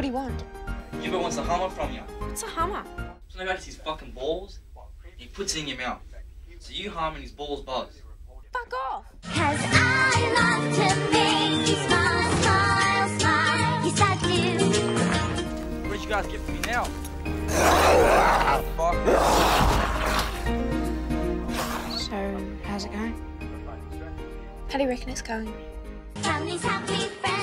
do you want? Hubert wants a hammer from you. What's a hammer? So now he his fucking balls, he puts it in your mouth. So you harm and his balls buzz. Fuck off! 'Cause I love to make you smile, smile, smile. Yes, I do. What did you guys get for me now? Fuck. So, how's it going? How do you reckon it's going? Family's happy, friends.